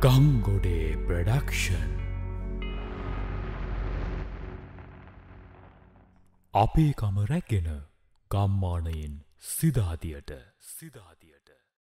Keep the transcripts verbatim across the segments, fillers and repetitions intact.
ගංගොඩේ production අපේ කම රැගෙන ගම්මානයෙන් සිදාදියට සිදාදියට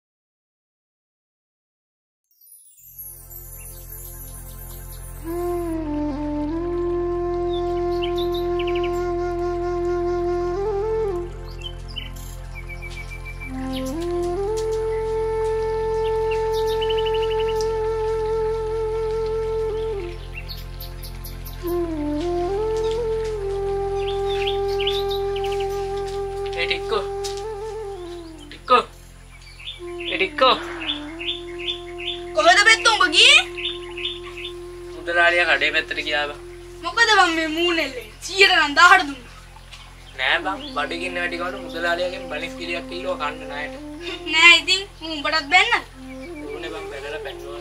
මුදලාලියා කඩේ පැත්තට ගියා බං. මොකද බං මේ මූණෙල්ලේ සීයට නම් දහයට දුන්නා. නෑ බං බඩගින්න වැඩි කවට මුදලාලියාගෙන් බනිස් කිලියක් කිල්ලුවා කන්න ණයට. නෑ ඉතින් මූ උඹටත් බැන්න. ඕනේ බං බැලලා බැන්නවා.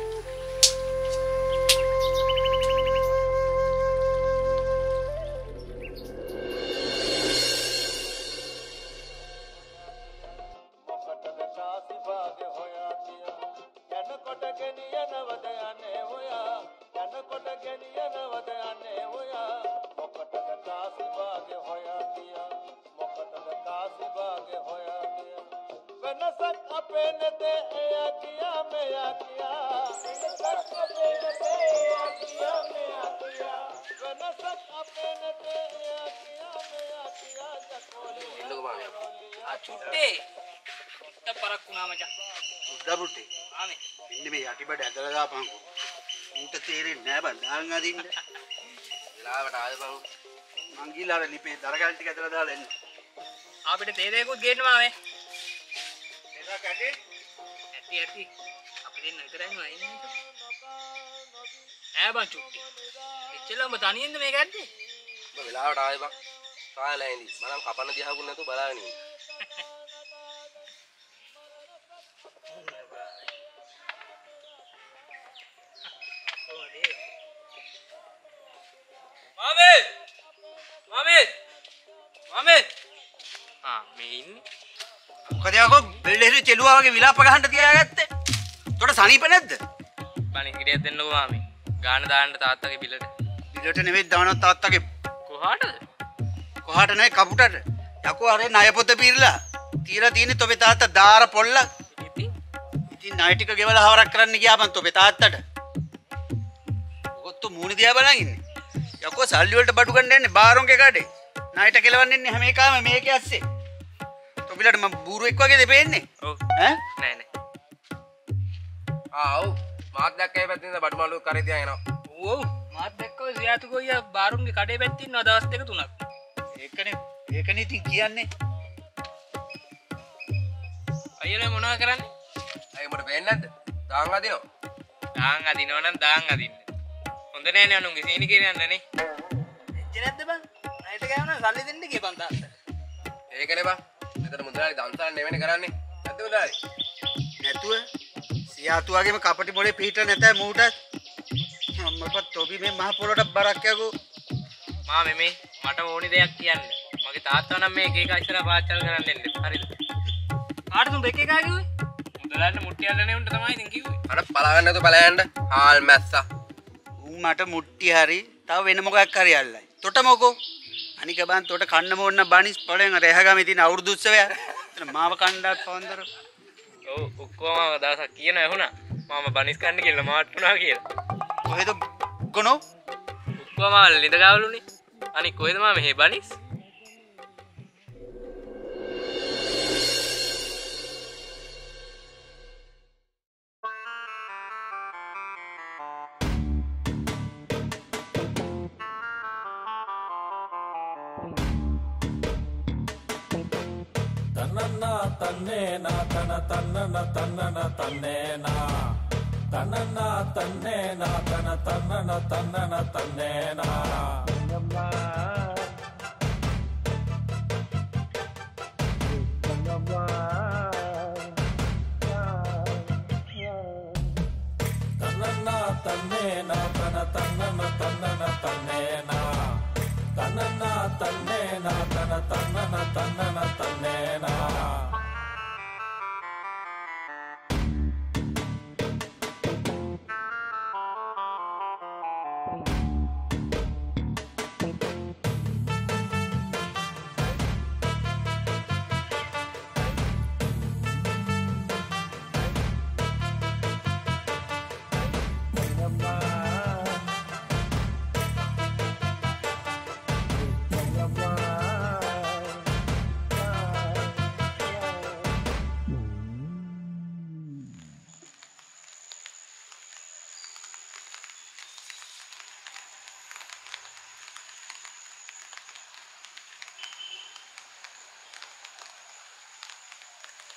චුට්ටේ ත පරක් වුණා මචං. උද්දා පුටේ. ආනේ. ඉන්නේ මේ යටිබඩ ඇදලා දාපන්කෝ. ඌට තේරෙන්නේ නෑ බං දාන් අදින්න. වෙලාවට ආවේ බං. මං ගිහලා අර ලිපේ දරගල් ටික ඇදලා දාලා එන්න. අපිට තේ දෙකුත් ගේන්න මාවේ. එදා කැටේ. ඇටි ඇටි. අපි දෙන්න විතරයි නෝ අයින්නේ. ඈ බං චුට්ටේ. එච්චලම තනියෙන්ද මේක ඇද්දේ? ඔබ වෙලාවට ආවේ බං. කාලා ඇඳි. මනම් කපන්න දිහාකුත් නැතුව බලාගෙන ඉන්නේ. මාමේ මාමේ මාමේ ආ මේ ඉන්නේ මොකද යකෝ බෙල්ලෙහි චෙලුවා වගේ විලාප ගහන්න තියාගත්තේ. උඩට සනීප නැද්ද? බණි හිරියක් දෙන්නකෝ මාමේ. ගාන දාන්න තාත්තගේ බිලට. බිලට නෙවෙයි දානවා තාත්තගේ. කොහාටද? කොහාට නැහැ කපුටට. යකෝ අර ණය පොත පිරලා. තියලා තියෙන්නේ තොපේ තාත්තා දාර පොල්ල. ඉතින් ඉතින් ණය ටික ගෙවලා හවරක් කරන්න ගියාපන් තොපේ තාත්තට. ඔකොත් මූණ දිහා බලන් ඉන්නේ. යකෝ සල්ලි වලට බඩු ගන්න යන්නේ බාරොන්ගේ කඩේ. ණයට කෙලවන්නේ ඉන්නේ හැම එකම මේකේ ඇස්සේ. තොපිලට මම බූරුවෙක් වගේද පේන්නේ? ඔව්. ඈ? නෑ නෑ. ආ ඔව්. මාත් දැක්කේ පැත්තෙන්ද බඩු මාළු කරේ තියා එනවා. ඔව්. මාත් දැක්කෝ සියාතු ගෝයියා බාරුන්ගේ කඩේ පැත්තේ ඉන්නවා දවස් දෙක තුනක්. ඒකනේ ඒකනේ ඉතින් කියන්නේ. අයියලා මොනවද කරන්නේ? අය උඹට පේන්නේ නැද්ද? දාන් අදිනවා. දාන් අදිනවා නම් දාන් අදින්න. හොඳ නෑනේ අනුන්ගේ සීනි කියන්න නේ. එච්ච නැද්ද බං? ණයට ගාවන සල්ලි දෙන්න කියපන් තාත්තට. ඒකනේ බං. මෙතන මුදලාලි දන්සාර නෙවෙයි කරන්නේ. නැද්ද මුදලාලි? නැතුව සියාතු වගේම කපටි මොලේ පිට නැතයි මූට අම්මපත් තොපි මේ මහ පොළොට බරක් යකෝ. මා මෙමේ මට ඕනි දෙයක් කියන්න. මගේ තාත්තා නම් මේ එක එක ඉස්සරහ පාච්චල් කරන්න එන්නේ. හරිද? කාටද උඹ එක එක කිව්වේ? මුදලාට මුට්ටි යල්ලනේ උන්ට තමයි ඉතින් කිව්වේ. අර පලාගන්න නැතුව පලයන්ඩ. හාල් මැස්සා. උන් මට මුට්ටි හරි තව වෙන මොකක් හරි අල්ලයි. තොට මොකෝ? අනික බං තොට කන්න මොන්න බනිස් පොලෙන් රැහගම ඉතින් අවුරුදු උත්සවය. එතන මාව කණ්ඩාත් පවන්දර. ඔව් ඔක්කොම දවසක් කියන ඇහුණා. මාම බනිස් කන්න කියලා මාත් වුණා කියලා. කොහෙද ගොනෝ? ඔක්කොම ලිඳ ගාවලුනේ. අනික කොහෙද මාම මෙහෙ බනිස්? තනනා තන්නේ නා තන තන්නන තන්නන තන්නේ නා තනනා තන්නේ නා තන තන්නන තන්නන තන්නේ නා තනනා තන්නේ නා තන තන්නන තන්නන තන්නේ නා තනනා තන්නේ නා තන තන්නන තන්නන තන්නේ නා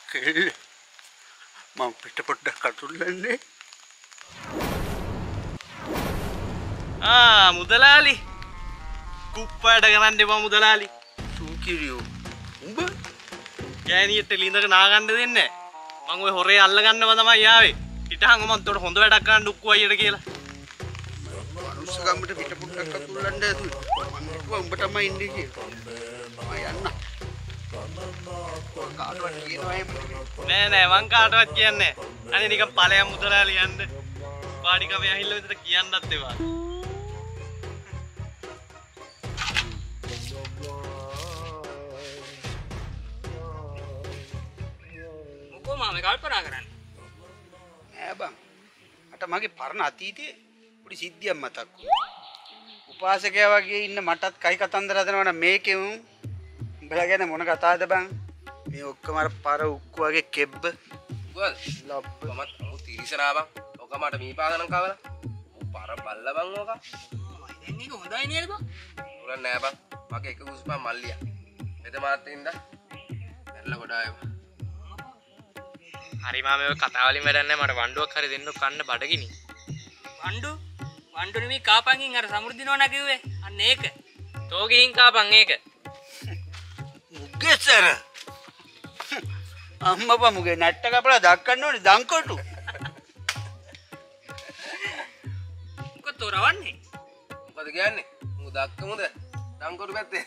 කෙල්ල මම පිට පොඩ්ඩක් කටුල්ලන්නේ. ආ මුදලාලි කුප්පඩ ගන්න එපා මුදලාලි. සූකිරියෝ උඹ ගෑනියට ලින්දක නාගන්න දෙන්නේ නැහැ. මං ඔය හොරේ අල්ල ගන්නව තමයි ආවේ. හිටහන් මම උන්ට හොඳ වැඩක් කරන්න උක්කු අයියට කියලා. මනුස්ස ගම්මට පිට පොඩ්ඩක් කටුල්ලන්න ඇතුළේ. මම කිව්වා උඹ තමයි ඉන්නේ කියලා. මම යන්න. කාටවත් කියනවා එහෙම නෑ නෑ මං කාටවත් කියන්නේ නෑ. අනේ නිකන් ඵලයන් මුදලාලි යන්න. පාඩි කමේ ඇහිල්ල විතර කියන්නත් එපා. මොකෝ මාමේ කල්පනා කරන්නේ? නෑ බං. අට මගේ පරණ අතීතයේ පොඩි සිද්ධියක් මතක් වුණා. උපාසකයා වගේ ඉන්න මටත් කයි කතන්දර හදනවා නම් මේකෙ උන් උඹලා ගැන මොන කතාවද බං? මේ ඔක්කොම අර පර උක්කු වගේ කෙබ්බ ගොල් ලබ්බ මමත් අමු තිරිසනා බං. ඔක මට මී පාගනම් කවලා. ඌ පර බල්ල බං ඕක. දැන් මේක හොඳයි නේද බං? උලන් නෑ බං. මගේ එක කුස්පන් මල්ලියා. මෙත මාත්තින්ද. එල්ල ගොඩාය. හරි මාමේ ඔය කතා වලින් වැඩක් නැහැ. මට වණ්ඩුවක් හරි දෙන්න කන්න බඩගිනි. වණ්ඩු? වණ්ඩු නෙමෙයි කාපන්කින් අර සමෘද්ධි නෝනා කිව්වේ. අන්න ඒක. තෝ ගිහින් කාපන් ඒක. මුග්ගෙසර අම්මපා මුගේ නැට්ට කපලා දක්කන්න ඕනේ දංකොටු. මොකද තෝරවන්නේ? මොකද කියන්නේ? මු දක්කමුද? දංකොටු පැත්තේ.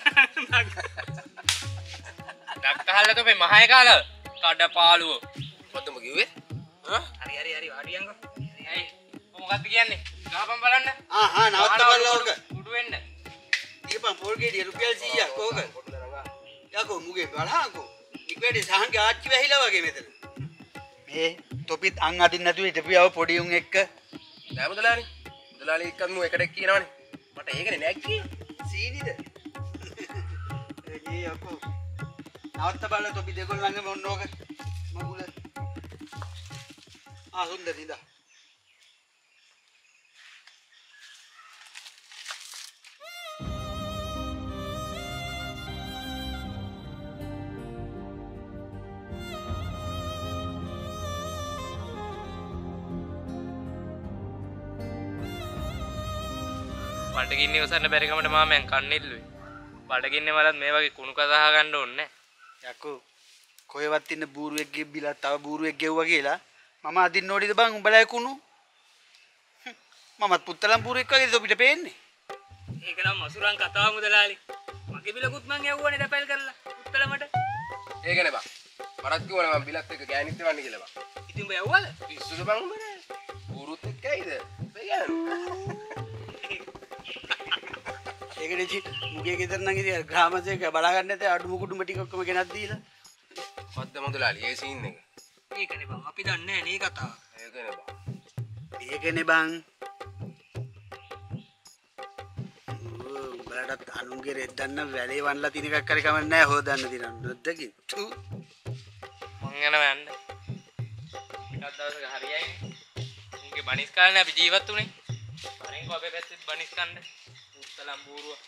දක්කහල්ල තෝ මේ මහය කාලා කඩපාළුව. මොකද මු කිව්වේ? හා? හරි හරි හරි වාඩියන්කෝ. හරි. මොකක්ද කියන්නේ? ගහපන් බලන්න. ආ හා නවත්ත බලලා ඕක. උඩු වෙන්න. දීපන් පොල් ගෙඩිය රුපියල් සීයක් ඕක. යකෝ මුගේ බලහකෝ. නිකෙඩි සහන්ගේ ආච්චි වැහිලා වගේ මෙතන. මේ තොපිත් අන් අදින්න නැතුව හිටපියව පොඩි උන් එක්ක. නෑ මුදලාලි. මුදලාලි එක්කත් මු එකට කියනවනේ. මට ඒකනේ නැග්ගේ. සීනිද? ඒ යකෝ. නවත්ත බලලා තොපි දෙගොල්ලන්ගේ මොන්න ඕක. මගුල. ආ හොඳ නිදා. බඩගින්නේ වසන්න බැරි කමට මාමෙන් කන්නේල්ලුවේ. බඩගින්නේ මලත් මේ වගේ කුණු කතා ගන්න ඕනේ නැහැ. යකෝ කොහෙවත් ඉන්න බූරුවෙක් ගෙබ්බිලා තව බූරුවෙක් ගෙව්වා කියලා මම අදින්න ඕනිද බං උඹලා කුණු? මමත් පුත්තලම් බූරුවෙක් වගේද ඔපිට පේන්නේ? ඒක නම් මසුරන් කතාව මුදලාලි. මගේ බිලකුත් මං ඇව්වනේ දැපල් කරලා උත්තලමට. ඒකනේ බං. මරත් කිව්වනේ මම බිලත් එක්ක ගෑනිත් එවන්න කියලා බං. ඉතින් උඹ ඇව්වද? පිස්සුද බං උඹ නේ? ඌරුත් එක්කයිද? බයයන්. ඒකනේ චි මුගේ ගෙදර නම් ඉතින් ග්‍රාමසේක බලා ගන්න නැතේ අඩු මුකුඩුම ටික ඔක්කොම ගෙනත් දීලා. මොකද්ද මුදලාලි ඒ සීන් එක? ඒකනේ බං අපි දන්නේ නැහැ නේ කතාව. ඒකනේ බං. ඒකනේ බං. උඹලට අනුන්ගේ රෙද්දන්න වැලේ වන්නලා තින එකක් කරේ කමක් නැහැ හොදන්න දිනන්න නොදකින්. තු මං යනවා යන්න. ටිකක් දවසක හරියයි. මුගේ බනිස් කාලේ අපි ජීවත් වුනේ. වරෙන්කෝ අපේ පැත්තේ බනිස් කන්න. උත්තලම් බූරුව.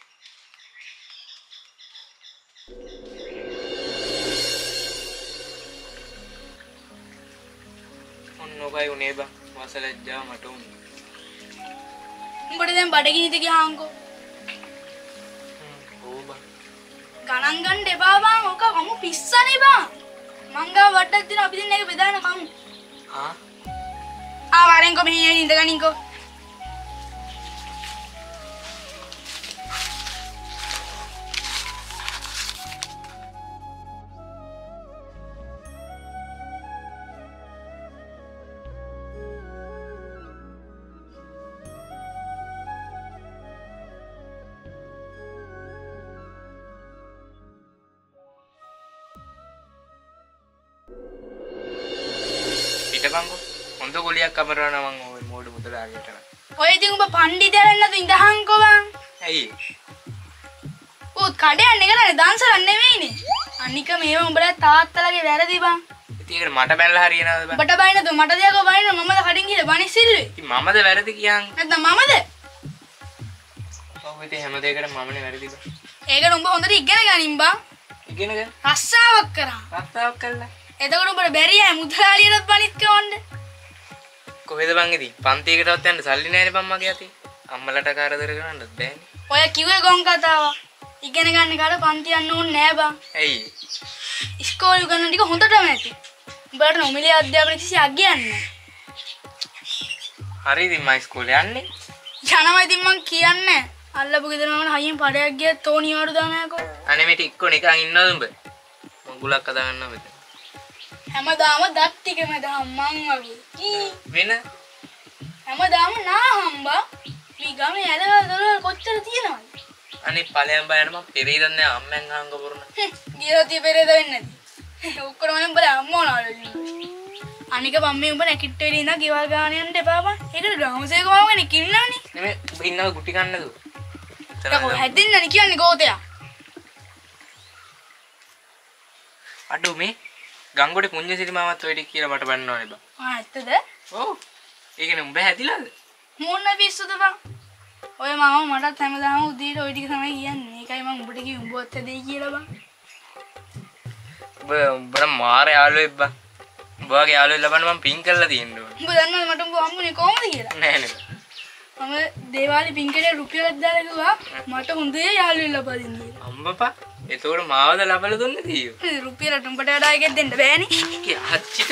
ඔන්නෝගයි උනේ බං. වාසලැජ්ජා මට උනේ. උඹට දැන් බඩගිනිද ගියාංකෝ? ඕ බං. ගණන් ගන්න එපා බං. ඔක කමු පිස්සනේ බං. මංගා වට්ටක් දින අපි දෙන්න එක බෙදාන කමු. ආ ආ වරෙන්කෝ මෙහෙ ඉඳගනින්කෝ. පිටපන්කෝ. හොඳ ගොලියක් අමරනවා මං ඔය මෝඩ මුදලාලියට. ඔය ඉතින් උඹ පණ්ඩිතයරන්නද ඉඳහන්කෝ බං. ඇයි? උත් කඩයන්නේ කරන්නේ දන්සරක් නෙවෙයිනේ. අනික මේව උඹලා තාත්තලාගේ වැරදි බං. ඉතින් ඒකට මට බැලලා හරියනවද බං? ඔබට බයිනද මට දෙයක්ව බයින මමද කඩින් ගිහලා බණිස් සිල්ලුවේ. ඉතින් මමද වැරදි කියන්නේ? නැත්නම් මමද? ඔව් ඉතින් හැම දෙයකටම මමනේ වැරදි බං. ඒකට උඹ හොඳට ඉගෙන ගනින් බං. ඉගෙනගෙන රස්සාවක් කරා. රස්සාවක් කළා. එතකොට උඹට බැරි අය මුදලාලියටත් පණිත් කවන්න. කොහෙද බං ඉතින්? පන්තියකටවත් යන්න සල්ලි නැහැනේ බං මගේ අතේ. අම්මලට කරදර කරන්නත් බෑනේ. ඔය කිව්වේ ගොන් කතාවක්. ඉගෙන ගන්න කාට පන්ති යන්න ඕනේ නෑ බං. ඇයි? ඉස්කෝලේ උගන්නන ටික හොඳටම ඇති. උඹට නොමිලේ අධ්‍යාපන කිසියක් කියන්නේ. හරි ඉතින් මම ඉස්කෝලේ යන්නේ. යනවා ඉතින් මං කියන්නේ. අල්ලපු ගෙදර මම හයියෙන් පඩයක් ගියත් තෝණිය වඩු දානෑකෝ. අනේ මේ ටික්කෝ නිකන් ඉන්නවද උඹ? මඟුලක් අදා ගන්නවා මෙතන. හැමදාම දත් ටිකම දහම් මං වගේ. වෙන හැමදාම නාහම්බා. මේ ගමේ ඇලවල දොරවල් කොච්චර තියෙනවද? අනේ ඵලයන් බයන මම පෙරේද නැහැ අම්මෙන් අහංග පුරන. ගියෝතිය පෙරේද වෙන්නේ නැති. ඔක්කොම මම බල අම්මෝ නාලු. අනික මම්මේ උඹ නැකිට වෙලේ ඉඳන් ගෙවල් ගාන යන්න එපා බං. ඒකට ග්‍රාමසේවකව කෙනෙක් ඉන්නවනේ. නෙමෙයි උඹ ඉන්නව ගුටි කන්නද? ඒක හැදෙන්නනේ කියන්නේ ගෝතයා. අඩෝ මේ ගංගොඩේ පුඤ්ඤසිරි මාමත් ඔය ටික කියලා මට බannවනේ බං. ආ ඇත්තද? ඔව්. ඒ කියන්නේ උඹ හැදිලාද? මොන පිස්සුද බං? ඔය මාම මටත් හැමදාම උදේට ওই ටික තමයි කියන්නේ. ඒකයි මම උඹට කිව්වේ උඹවත් හැදෙයි කියලා බං. උඹ උඹට මාර යාළුවෙක් බං. උඹ වගේ යාළුවෙක් ලබන්න මම පින් කරලා තියෙන්න ඕනේ. උඹ දන්නවද මට උඹ හම්බුනේ කොහොමද කියලා? නෑ නේද? මම දේවාලි පින්කඩේ රුපියලක් දාලා කිව්වා මට හොඳේ යාළුවෙක් ලබා දෙන්න කියලා. අම්මපා එතකොට මාවද ලබලා දුන්නේ තීයෝ. රුපියලට උඹට වඩා එකක් දෙන්න බෑනේ. කී අච්චිට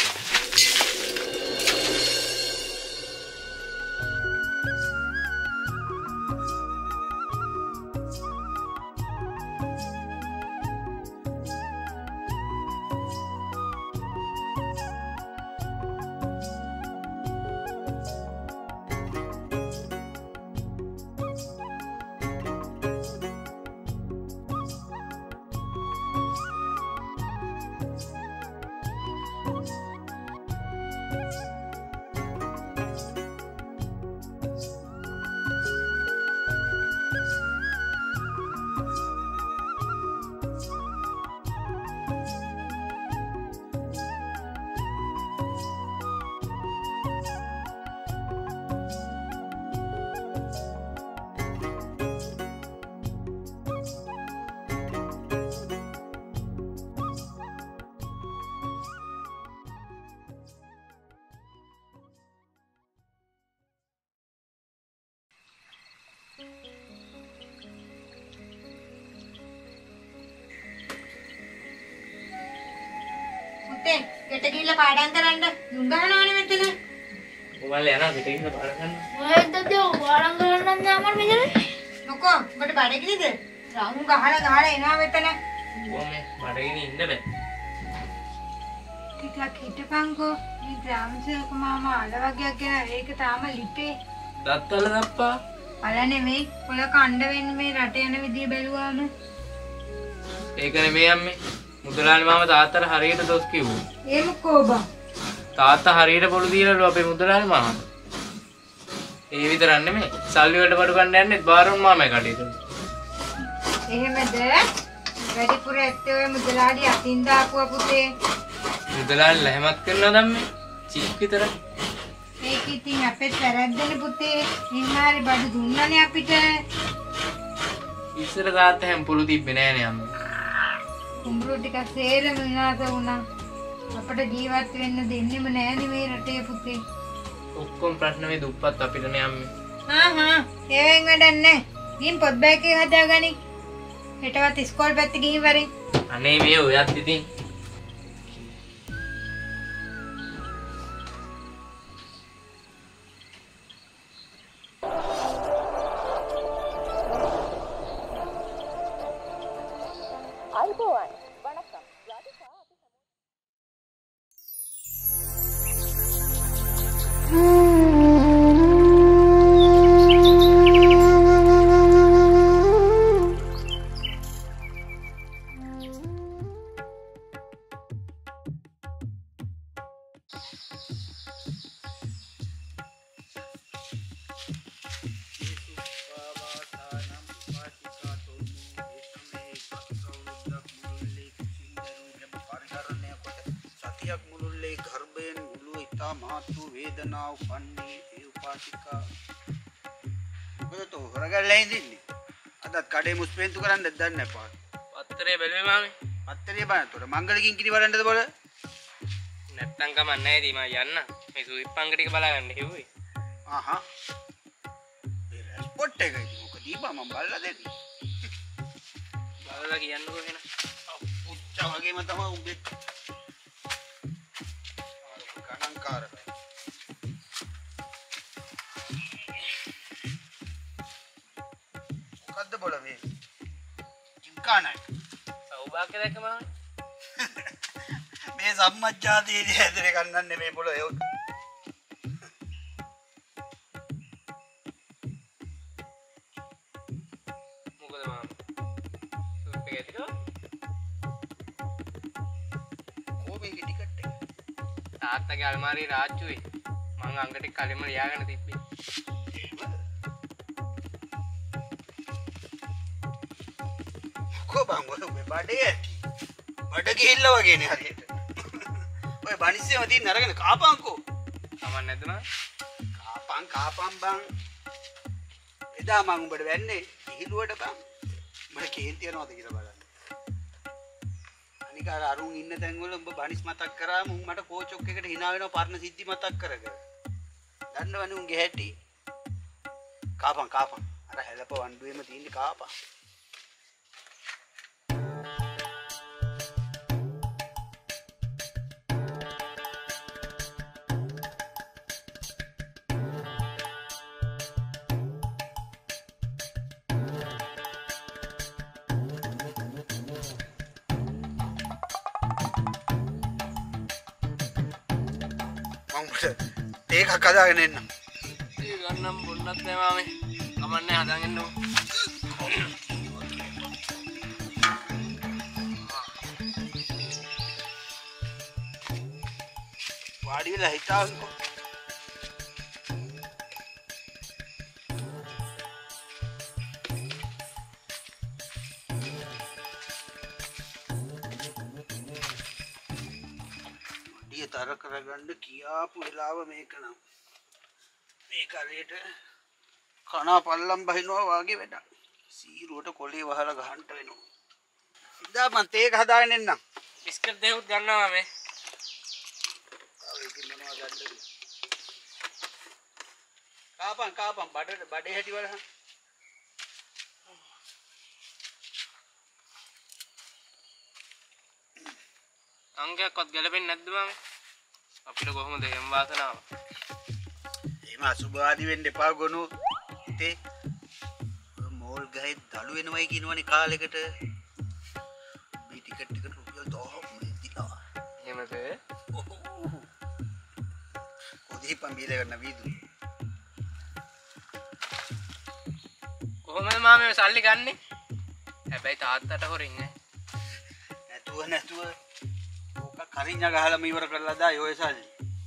පුතේ ගෙට ගිහිල්ලා පාඩම් කරන්න දුම් ගහනවනේ මෙතන. ඔයාලා යනවා පිට ඉන්න පාඩම් කරන්න. ඔයද දෙව පාඩම් කරන්න යාමර මෙතන. මොකෝ උඹට බඩගිනිද? රාමු ගහලා ගහලා එනවා මෙතන. ඕමේ බඩගිනි ඉන්න බෑ. ටිකක් හිටපන්කෝ. මේ ග්‍රාමසේවක මාමා අල වගේක් ගෙන ඒක තාම ලිපේ. දත්වල දප්පා. බලන්නේ මේ පොළ කණ්ඩ වෙන්නේ මේ රට යන විදිය බැලුවාම. ඒක නෙමෙයි අම්මේ. මුදලාලි මාම තාත්තට හරියට දොස් කිව්වා. ඒ මොකෝ බං? තාත්තා හරියට පොළු දීලාලු අපේ මුදලාලි මාමට. ඒ විතරක් නෙමෙයි. සල්ලි වලට බඩු ගන්න යන්නේ බාරුන් මාමයි කඩේට. එහෙමද? වැඩිපුර ඇත්තේ ඔය මුදලාලි අතින් දාපුවා පුතේ. මුදලාලි ලැහැමත් කරනවද අම්මේ? චීක් විතරයි. ඒක ඉතින් අපේ වැරද්දනේ පුතේ. නිමාරි බඩු දුන්නනේ අපිට. ඉස්සර තාත්තා හැම පොළු තිබ්බේ නෑනේ අම්මේ. කුඹුරු ටික සේරම විනාශ වුණා. අපිට ජීවත් වෙන්න දෙන්නෙම නෑනේ මේ රටේ පුතේ. ඔක්කොම ප්‍රශ්න මේ දුප්පත් අපිටනේ අම්මේ. හා හා ඒවෙන් වැඩක් නෑ. ගිහින් පොත් බෑග් එක හදාගනි. හෙටවත් ඉස්කෝල පැත්තේ ගිහින් වරින්. අනේ මේ ඔයත් ඉතින් මුළුල්ලේ ගර්භයෙන් මුළු ඉතා මහත්තු වේදනාව පන්නේ ඒ උපාසිකා. මොකද තෝ හොරගල්ලා ඉඳින්නේ? අදත් කඩේ මුස්පෙන්තු කරන්නද දන්නේ නැපා. පත්තරේ බැලුවේ මාමේ. පත්තරේ බලන්න උඩ මංගලකින් කිරි වරන්නද බල? නැත්තම් කමක් නැහැ ඉතින් මම යන්න. මේ සුවිප්පංග ටික බලාගන්න කිව්වේ. ආහා. ඒ රෙස්පොට් එක ඉතින් මොකද දීපා මම බලලා දෙන්න. බලලා කියන්නකෝ එහෙනම්. පුච්චා වගේම තමයි උඹේ. ගණන්කාරකයි. මොකද්ද බොල මේ? ජිම්කානයි. සෞභාග්‍ය දැක්කම මේ සම්මජ්ජාතියේ ඇදලේ ගන්නන්නේ මේ බොල ඒක. මොකද මාම? සුප් එක ඇතිකෝ? කොහොමද ටිකට් එක? තාත්තගේ අල්මාරියේ රාජ්ජුවේ මං අංග ටික කලින්ම ලියාගෙන තිබ්බේ. කොබන් ඔය බඩේ ඇති. බඩ ගිහිල්ලා වගේනේ හරියට. ඔය බනිස්සෙම තියන්න අරගෙන කාපන්කෝ. කමක් නැද්ද මං? කාපන් කාපන් බං. එදා මං උඹට වැන්නේ ඉහිලුවට බං. මට කේන්ති යනවාද කියලා බලන්න. අනික අර අරුන් ඉන්න තැන්වල උඹ බනිස් මතක් කරාම උන් මට කෝචොක් එකට hina වෙනවා පරණ සිද්ධි මතක් කරගෙන. දන්නවනේ උන්ගේ හැටි. කාපන් කාපන්. අර හැලප වණ්ඩුවේම තියෙන්නේ කාපන්. ඒක හදාගෙන එන්න. ඒක ගන්නම් බොන්නත් නෑ මාමේ. කමක් නෑ හදාගෙන එන්නකො. වාඩි වෙලා හිතාවන්කෝ. තර කරගන්න කියාපු වෙලාව මේක නම් මේක හරියට කනා පල්ලම් බහිනවා වාගේ වැඩක්. සීරුවට කොලේ වහලා ගහන්න වෙනවා. ඉඳා මං තේක හදාගෙන එන්නම්. බිස්කට් දෙකක් ගන්නවා මේ. ආ ඒක මොනවද ගන්නද? කාපන් කාපන් බඩ බඩේ හැටි වලහන්. අංගයක්වත් ගැලපෙන්නේ නැද්ද මාමේ? අපිට කොහොමද එම් වාසනාව? එහෙම අසුභාදි වෙන්න එපා ගොනු. ඉතේ මෝල් ගහේ දළු වෙනවයි කියනවනේ කාලෙකට. මේ ටිකට් එකට රුපියල් දහයක් දෙනවා. එහෙමද? කොදී පම්බීල ගන්න වීදු. කොහොමද මාමේ සල්ලි ගන්නෙ? හැබැයි තාත්තට හොරින් ඈ. නැතුව නැතුව කරින්ජා ගහලා මීවර කරලා දායි ඔය සල්ලි.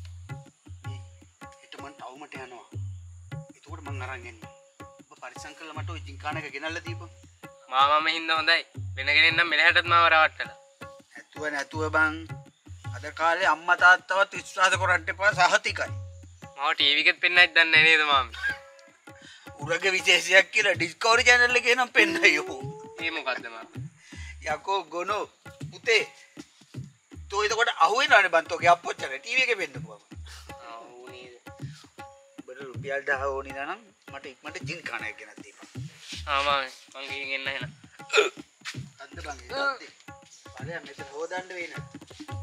ඊට මං ටවුමට යනවා. එතකොට මං අරන් එන්නේ. ඔබ පරිස්සම් කරලා මට ওই ජින්කාන එක ගෙනල්ලා දීපන්. මාමම හින්දා හොඳයි. වෙන කෙනෙක් නම් මෙලහටත් මාව රවට්ටලා. නැතුව නැතුව බං. අද කාලේ අම්මා තාත්තවත් විශ්වාස කරන්න එපා සහතිකයි. මාව ටීවී එකෙත් පෙන්නයිද දන්නේ නේද මාමේ? උරග විශේෂයක් කියලා ඩිස්කවරි channel එකේ නම් පෙන්නයෝ. ඒ මොකද්ද මාමේ? යකෝ ගොනෝ පුතේ तो इधर कोटा आहुए ना ने बनतो क्या आपको चले टीवी के बेंद को ආ ඕ නේද? बड़े रुपया ढा होनी ना ना मटे मटे जिन खाना है क्या नती ආ මාමේ මං ගිහින් එන්න එහෙනම්. अंदर बंगे जाते अरे हमें तो हो दंड वे ना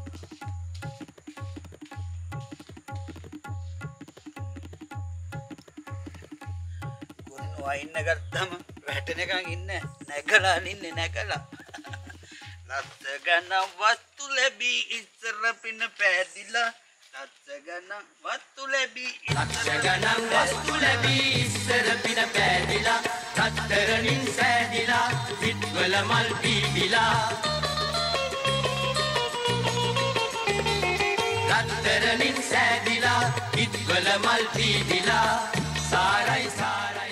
गोनो आइन नगर तम बैठने का इन्ने नगला इन्ने नगला ලත්ත ගන්න වස්තු ලැබී ඉස්සර පින පෑදිලා ලත්ත ගන්න වස්තු ලැබී ලත්ත ගන්න වස්තු ලැබී ඉස්සර පින පෑදිලා රත්තරනින් සෑදිලා පිටවල මල් පීදිලා රත්තරනින් සෑදිලා පිටවල මල් පීදිලා සාරයි සාරයි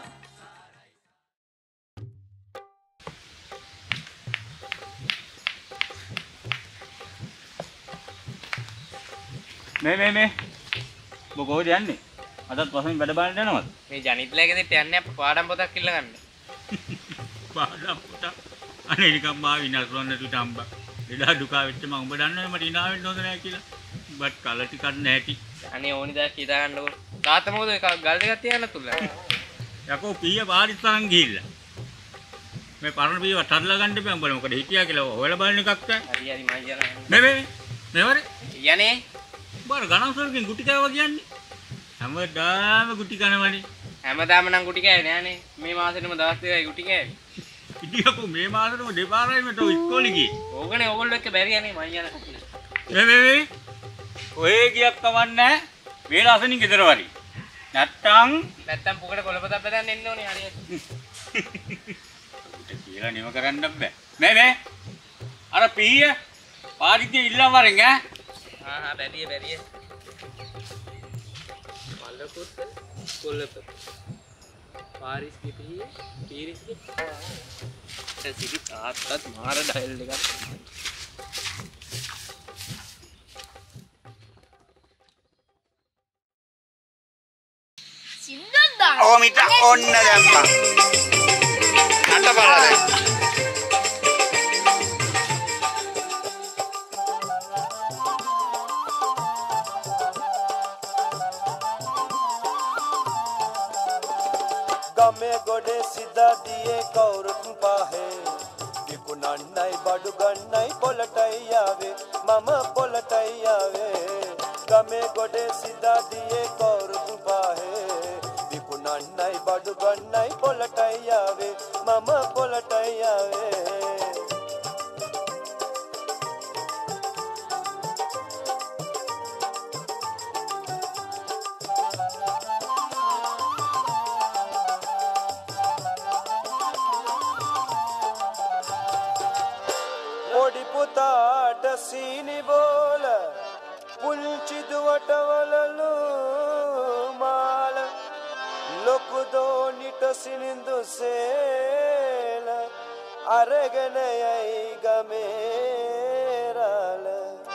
මේ මේ මේ ඔබ කොහෙද යන්නේ? අදත් වසමින් වැඩ බලන්න යනවද? මේ ජනිත්ලාගේදීට යන්නේ අප්පා පාඩම් පොතක් ඉල්ල ගන්න. පාඩම් පොත අනේ නිකන් මා විනාශ කරන්න තුටම්බා. එදා දුකා වෙච්ච මම ඔබ දන්නවනේ මට ඉනා වෙන්න හොඳ නැහැ කියලා. බත් කල ටිකක් නැටි. අනේ ඕනි දා කීදා ගන්නකො. තාත්තා මොකද ගල් දෙකක් තියන්න තුල. යකෝ පීය පාරිත් තරන් ගිහිල්ලා. මේ පරණ පීව තරලා ගන්න බෑ උඹලා මොකද හිටියා කියලා හොයලා බලන එකක් තමයි. හරි හරි මම යනවා. මේ මේ මේවර යන්නේ. බාර ගණන්සර්ගෙන් ගුටි කෑවා කියන්නේ. හැමදාම ගුටි කනවනේ. හැමදාම නම් ගුටි කෑවේ නෑනේ. මේ මාසෙටම දවස් දෙකයි ගුටි කෑවේ. ඉතියකෝ මේ මාසෙටම දෙපාරයි මට ඉස්කෝලේ ගියේ. ඕගනේ ඕගොල්ලෝ එක්ක බැරි යන්නේ මම යනවා. මේ මේ මේ ඔය ගියක් කවන්නේ මේ රසණින් ගෙදර වරි. නැත්තම් නැත්තම් පුකට කොළපතක් බෙදන්න එන්න ඕනේ හරියට. උට කියලා නිම කරන්න බෑ. මේ මේ අර පීය පාරිද්දේ ඉල්ලන් වරෙන් ඈ. ආ ආ බැරිය බැරිය. මල්ලකුත් කොළපත. පාරිස් කිපියේ පීරිස් කිපියේ. සිටි තාත්තත් මාර ඩයල් එකක්. ඕ මිට ඔන්න දැම්මා. නට බලලා ගමේ ගොඩේ සිදා දියේ කවුරුත් පාහේ විකුණන්නයි බඩු ගන්නයි පොලටයි යාවේ මම පොලටයි යාවේ ගමේ ගොඩේ සිදා දියේ කවුරුත් පාහේ විකුණන්නයි බඩු ගන්නයි පොලටයි යාවේ මම පොලටයි යාවේ පුතාට සීනි බෝල පුංචි දුවට වලලු මාල ලොකු දෝනිට සිනිඳු සේල අරගෙන යයි ගමේරාල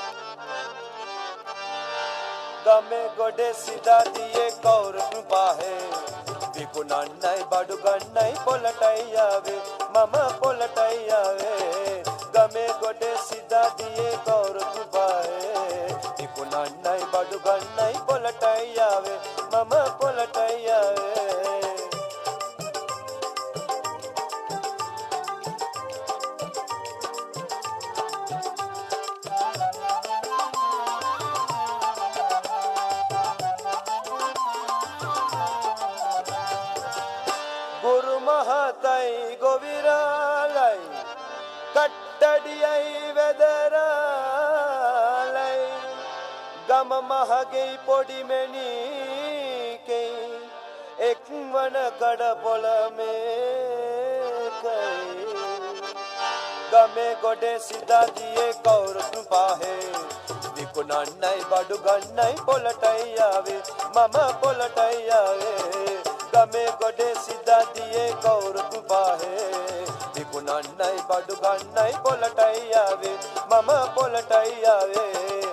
ගමේ ගොඩේ සිදා දියේ කවුරුත් පාහේ විකුණන්නයි බඩු ගන්නයි පොලටයි යාවේ මම පොලටයි යාවේ ගමේ ගොඩේ සිදා දියේ කවුරුත් පාහේ විකුණන්නයි බඩු ගන්නයි පොලටයි යාවේ මම පොලටයි යාවේ ගුරු මහතයි ගොවිරාලයි කට්ටඩියයි වෙදරාලයි ගම මහගෙයි පොඩි මෙනිකෙයි එක්වන කඩ පොළ මේකයි ගමේ ගොඩේ සිදා දියේ කවුරුත් පාහේ විකුණන්නයි බඩු ගන්නයි පොලටයි යාවේ මම පොලටයි යාවේ ගමේ ගොඩේ සිදා දියේ කවුරුත් පාහේ විකුණන්නයි බඩු ගන්නයි පොලටයි යාවේ මම පොලටයි යාවේ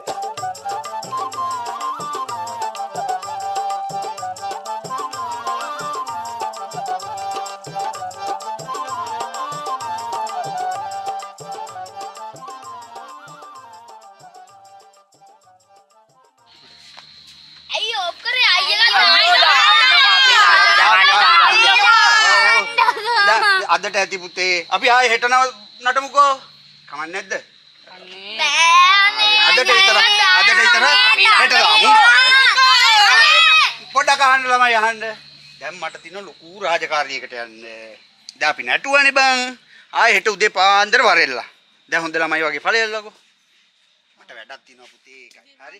අයියෝ ඔක්කොරේ අයියලා අදට ඇති පුතේ අපි ආයේ හෙට නටමුකෝ කමක් නැද්ද අදට විතර අදට විතර හෙට දාමු පොඩ්ඩක් අහන්න ළමයි අහන්න දැන් මට තියෙන ලොකු රාජකාරියකට යන්න දැන් අපි නැටුවනේ බං ආයේ හෙට උදේ පාන්දර වරෙල්ලා දැන් හොඳ ළමයි වගේ ඵලෙල්ලකෝ මට වැඩක් තියෙනවා පුතේ ඒකයි හරි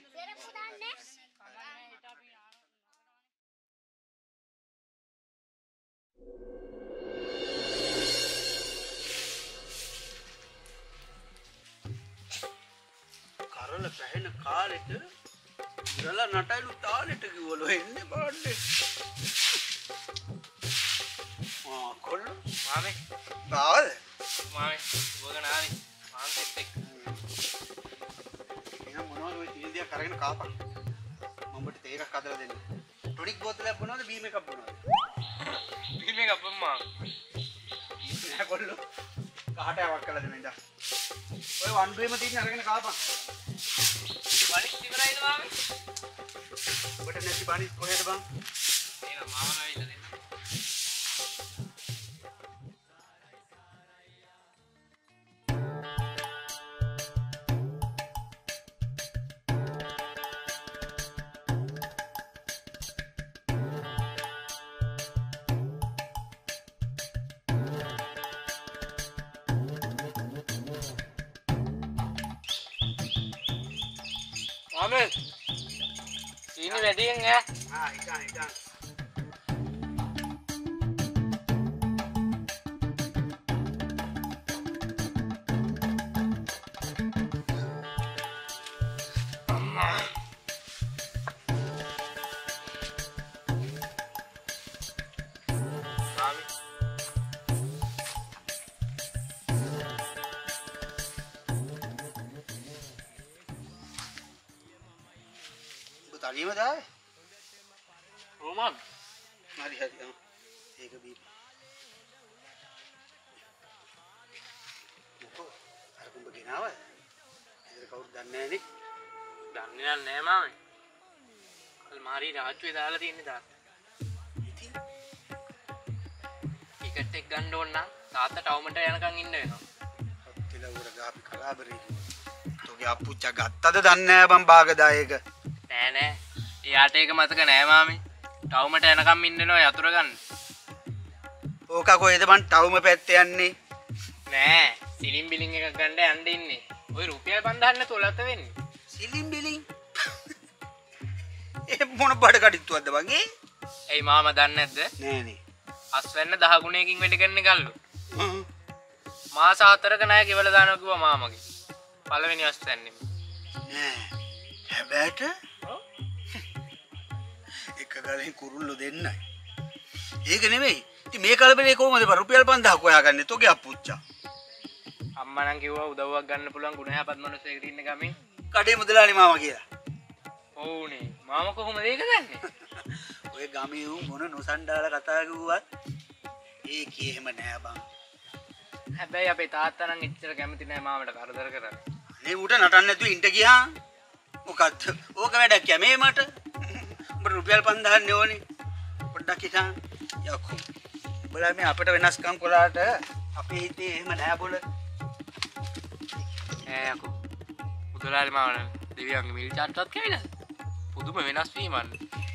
කරල පැහෙන කාලෙට ඉරලා නටයිලු තාලෙට කිව්වලු එන්නේ බලන්න ආ කොල්ල මාමේ ආවද මාමේ ගෝගන ආවේ මාන්සෙත් එක්ක එන මොනවද ඔය තීල් දියක් අරගෙන කාපන් මම්බට තේ එකක් හදලා දෙන්න ටොනික් බෝතලයක් බොනවද බීම් එකක් බොනවද බීම් එකක් බොම්මා නෑ කොල්ලෝ කාටයක් කළද මෙන්ද ඔය වන් බීම තියෙන අරගෙන කාපන් වලික් ඉවරයිද මාමේ. ඔබට නැති බණි කොහෙද බං? එහෙනම් මාමා ඇවිල්ලා දෙන්න. මාමේ සීනි වැඩියෙන් ඈ. ආ ඉතින් ඉතින්. තනියම දාවේ? ඔව් මාමේ. හරි හරි. ආ. ඒක බීප. මොකෝ අර කුඹ ගෙනාවද? ඒක කවුරුද දන්නේ නැනේ. දන්නේ නැහැ මාමේ. අල්මාරිය රාජ්‍යයේ දාලා තියෙන්නේ තාත්තා. ඉතින් ටිකට් එක ගන්න ඕන නම් තාත්තා ටවුමට යනකම් ඉන්න වෙනවා. ඔත්තල උර ගාපි කලාබරේ. තෝගේ අප්පුච්චා ගත්තද දන්නේ නැහැ බං භාගදායක. නෑ නෑ. එයාට ඒක මතක නෑ මාමේ. ටවුමට යනකම් ඉන්න වෙනවා යතුරු ගන්න. ඕක කොහෙද බං ටවුම පැත්තේ යන්නේ? නෑ. සිලිම් බිලින් එකක් ගන්න යන්න ඉන්නේ. ඔය රුපියල් පන්දාහක් නැතුව ලත වෙන්නේ. සිලිම් බිලින්? ඒ මොන බඩ කඩਿੱතුවක්ද බං ඒ? එයි මාමා දන්නේ නැද්ද? නෑනේ. අස්වැන්න දහ ගුණයකින් වැඩි කරන්න ගල්ලු. මාස හතරක ණය ගෙවලා දානවා කිව්වා මාමගේ. පළවෙනි අස්වැන්නේ. නෑ. හැබැයිට එක ගලෙන් කුරුල්ලෝ දෙන්නයි. ඒක නෙමෙයි. ඉතින් මේ කලබලේ කොහොමද බ රුපියල් පන්දාහක් හොයාගන්නේ තෝගේ අප්පුච්චා? අම්මා නම් කිව්වා උදව්වක් ගන්න පුළුවන් ගුණ යහපත් මිනිස්සෙක් ඉන්න ගමේ. කඩේ මුදලාලි මාමා කියලා. ඕනේ. මාමා කොහොමද ඒක දන්නේ? ඔය ගමේ උන් මොන නොසන්ඩාල කතා කිව්වත් ඒකේ එහෙම නෑ බං. හැබැයි අපේ තාත්තා නම් එච්චර කැමති නෑ මාමට කරදර කරන්න. නේ උට නටන්න නැතුව ඉන්ට ගියා. මොකද්ද? ඕක වැඩක් යා මේ මට. උඹට රුපියල් පන්දාහක් නෙවනේ. පොඩ්ඩක් හිටන්. යකෝ. බලන්න මේ අපිට වෙනස්කම් කළාට අපේ හිතේ එහෙම නෑ බොල. ඈ යකෝ. උදලාලි මාමන දෙවියන්ගේ මිල් චාට්ටුවත් කැවිලා. පුදුම වෙනස් වීමක්.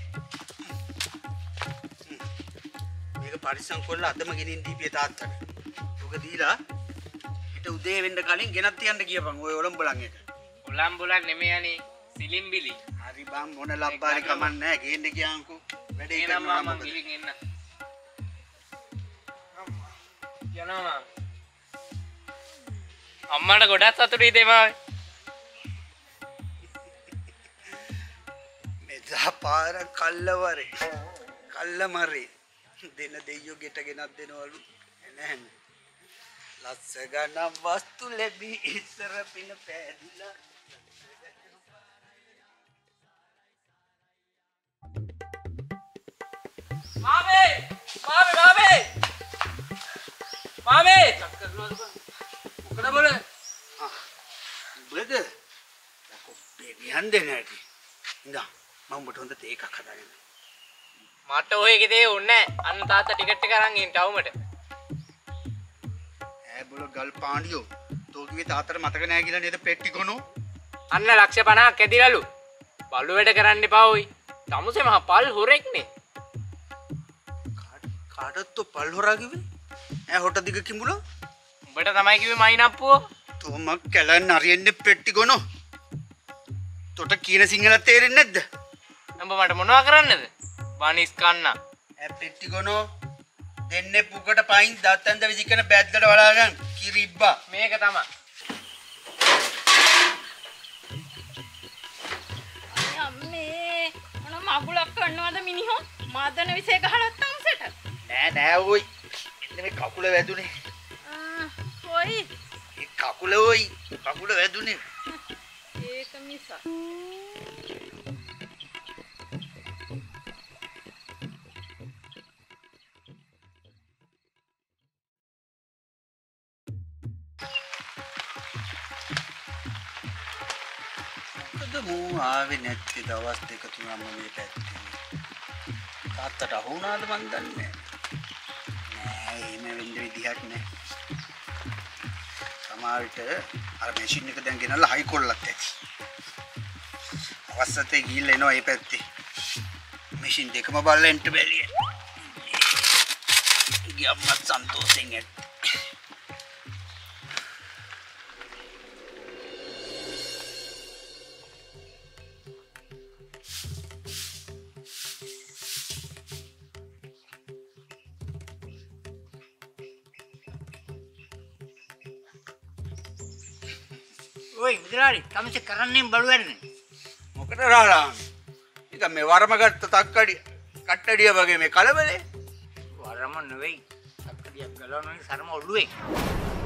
මේක පරිස්සම් කරලා අදම ගෙනින් දීපිය තාත්තට. ඔක දීලා හිට උදේ වෙන්න කලින් ගෙනත් තියන්න කියපන් ඔය ඔලම්බලන් එක. ඔලම්බලන් නෙමෙයි යන්නේ සිලිම්බිලි. හරි බං මොන ලබ්බාරි කමක් නැහැ ගේන්න ගියාන්කෝ. වැඩේ එනම් කරනවා මාමා මොකද? ගිලින් එන්න. යනවා. අම්මට ගොඩක් සතුටුයි දෙමාවේ. මෙදා පාර කල්ලවරේ. කල්ලමරේ. දෙන දෙයියෝ ගෙට ගෙනත් දෙනවලු. නැහැ. ලස්ස ගණන් වස්තු ලැබී ඉස්සර පින පෑදිලා. මාමේ! මාමේ මාමේ! මාමේ! මොකද බල? ආ. බෙද. යකෝ බෙරියන් දෙන්නේ නැටි. ඉඳා මම උඹට හොඳ තේ එකක් හදාගෙන. මට ඔය ගෙදේ ඕනේ නැහැ. අන්න තාත්තා ටිකට් එක අරන් ඉන්න ටවුමට. ඈ බොල ගල් පාණ්ඩියෝ. තෝකිවේ තාත්තට මතක නැහැ කියලා නේද පෙට්ටි කොනෝ? අන්න ලක්ෂ පනහක් ඇදිලාලු. බලු වැඩ කරන්න එපා ඔයි. තමුසේ මහා පල් හොරෙක්නේ. කාටත් තෝ පල් හොරා කිව්වේ? ඈ හොට දිග කිඹුලා? උඹට තමයි කිව්වේ මයින්අප්පුව. තෝමක් කැලන් අරියෙන්නේ පෙට්ටි කොනෝ. තොට කියන සිංහලත් තේරෙන්නේ නැද්ද? උඹ මට මොනවා කරන්නද? බනිස් කන්න. ඈ පෙට්ටි කොනෝ දෙන්නේ පුකට පයින් දත්තන්ද විසිකන බැද්දට වලාගන් කිරිබ්බා. මේක තමයි. අම්මේ මොන මගුලක් කරනවද මිනිහෝ? මාදන විශේෂ ගහලා තම්සෙට. නෑ නෑ ඔයි. එන්න මේ කකුල වැදුනේ. ආ කොයි? ඒ කකුල ඔයි. කකුල වැදුනේ. ඒක මිස. මොකද මූ ආවේ නැති දවස් දෙක තුනක් මම මේ පැත්තේ. තාත්තට අහුණාද මන් දන්නේ නෑ. එහෙම වෙන්න විදිහක් නෑ. සමහරට අර මැෂින් එක දැන් ගෙනල්ලා හයි කොල්ලත් ඇති. අවස්සතේ ගිහිල්ලා එනවා මේ පැත්තේ. මැෂින් දෙකම බලලා එන්ට බැලිය. ගියම්මත් සන්තෝෂෙන් ඇත්. ඔයි මුදලාලි තමසේ කරන්නේ බලුවන්නේ මොකද රාලා ඉතින් මේ වරම ගත්ත තක්කඩිය කට්ටඩිය වගේ මේ කලබලේ වරම නෙවෙයි තක්කඩියක් ගලවන්නේ සරම ඔළුවේ